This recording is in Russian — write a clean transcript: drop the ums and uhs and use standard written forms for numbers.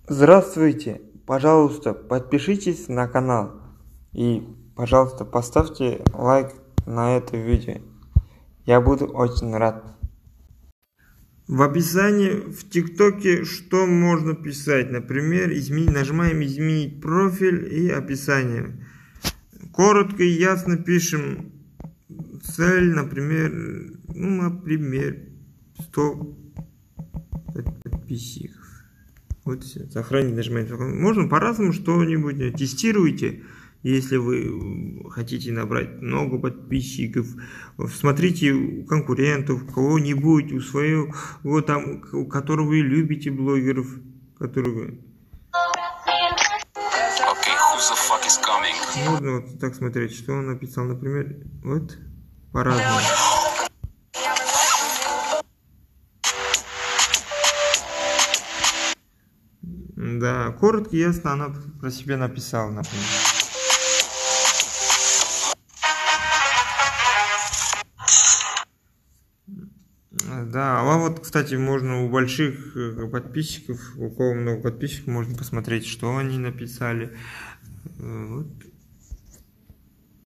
Здравствуйте, пожалуйста, подпишитесь на канал и, пожалуйста, поставьте лайк на это видео. Я буду очень рад. В описании в ТикТоке что можно писать? Например, нажимаем изменить профиль и описание. Коротко и ясно пишем цель, например, 100 подписчиков. Вот все. Сохранить нажимаем. Можно по-разному что-нибудь. Тестируйте. Если вы хотите набрать много подписчиков, смотрите у конкурентов, кого-нибудь, у своего, там, у которого вы любите блогеров, которые... Можно вот так смотреть, что он написал, например, вот по-разному. Да, коротко и ясно она про себя написала, например. Да, а вот, кстати, можно у больших подписчиков, у кого много подписчиков, можно посмотреть, что они написали. Вот.